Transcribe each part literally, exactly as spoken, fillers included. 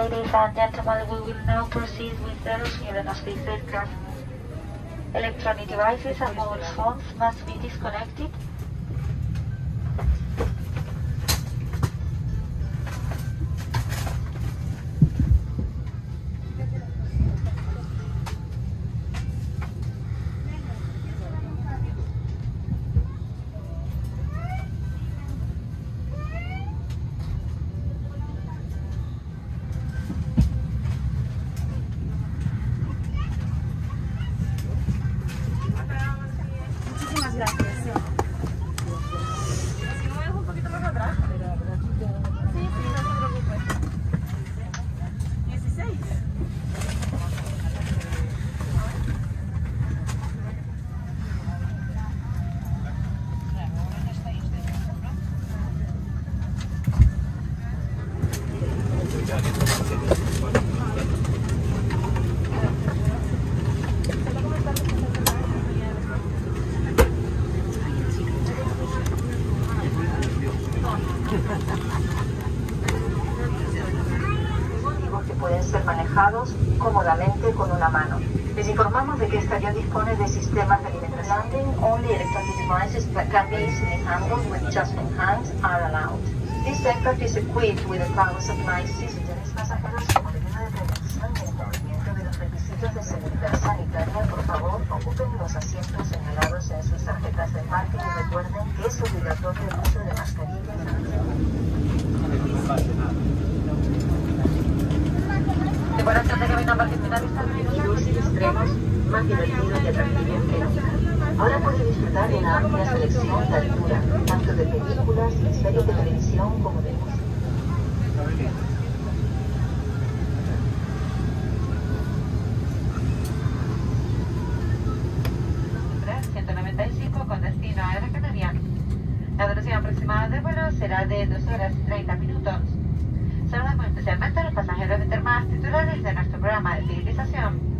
Ladies and gentlemen, we will now proceed with the refueling of this aircraft. Electronic devices and mobile phones must be disconnected. Que pueden ser manejados cómodamente con una mano. Les informamos de que esta avión dispone de sistemas de alimentación. Landing, only electronic devices that can be easily handled with just one hand are allowed. This aircraft is equipped with a power supply system. Pasajeros, como medida de prevención y el cumplimiento de los requisitos de seguridad sanitaria, por favor, ocupen los asientos señalados en sus tarjetas de embarque y recuerden que es obligatorio el uso de mascarillas. Decoración de cabina para finalizar y extremos más divertidos y atractivos que nunca. Ahora puede disfrutar de una amplia selección de altura, tanto de películas y series de televisión como de música. ciento noventa y cinco con destino a Gran Canaria. La duración aproximada del vuelo será de dos horas y treinta minutos. Saludamos especialmente a los pasajeros de termas titulares de nuestro programa de civilización.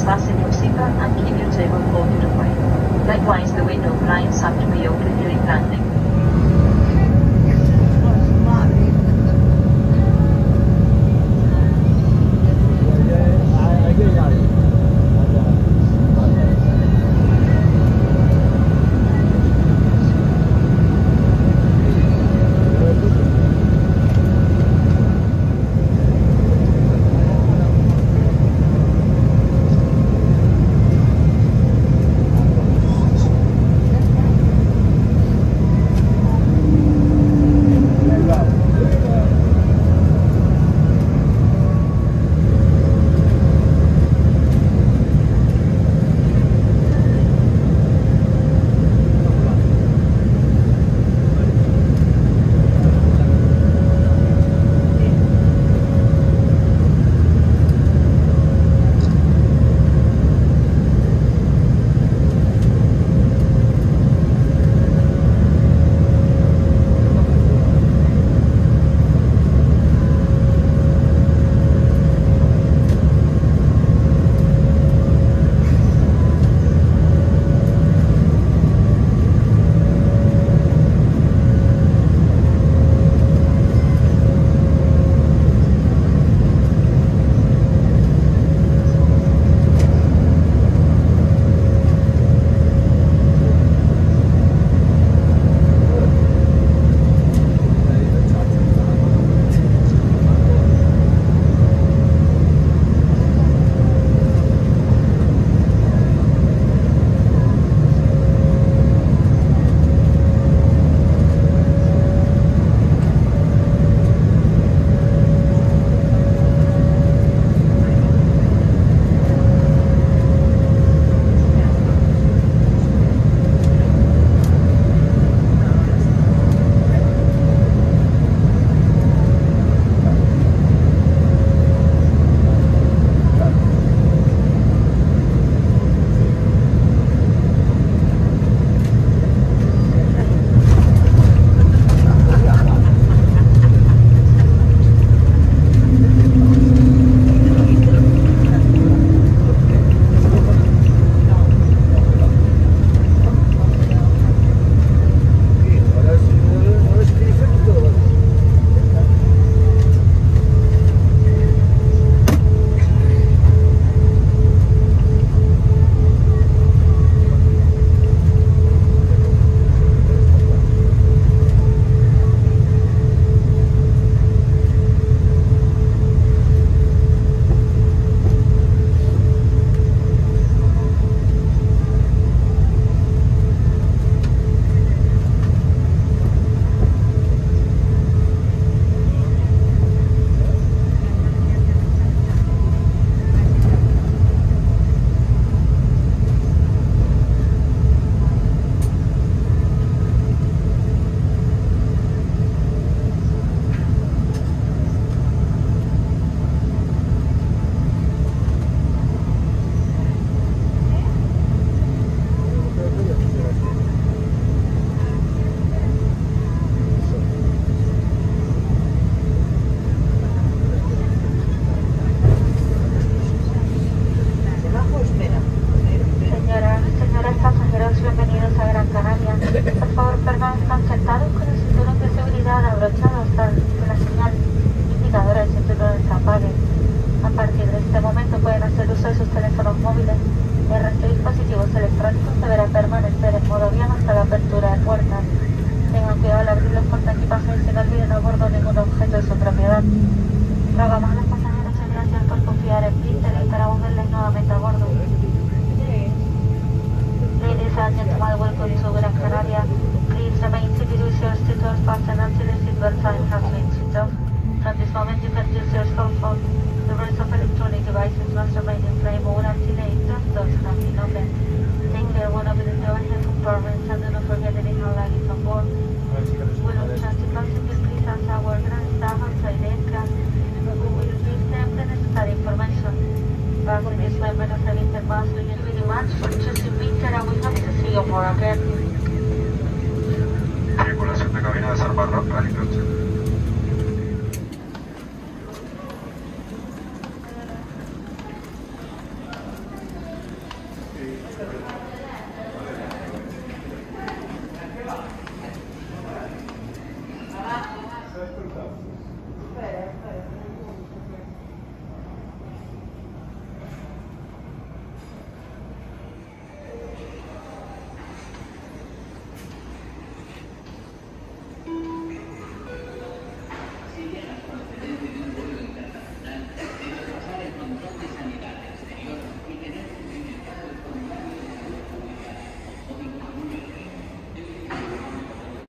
fasten your seatbelt and keep your table folded away. Likewise, the window blinds have to be open during landing. Rogamos a los pasajeros y gracias por confiar en Peter y esperamos verles nuevamente a bordo. Ladies and gentlemen, welcome to Gran Canaria. Please remain seated with your seatbelt fastened until the seatbelt sign has been switched off. From this moment you can use your cell phone. The rest of electronic devices must remain in play mode until the exhaust doors have been opened. Take care one of the overhead compartments and do not forget any hand luggage on board. We will try to constantly please ask our ground staff outside the aircraft who will give them the necessary information. Passengers members of the Interbus, we thank you very much for choosing Peter and we hope to see you more again. Tripulación de cabina de Salvador, Alianza.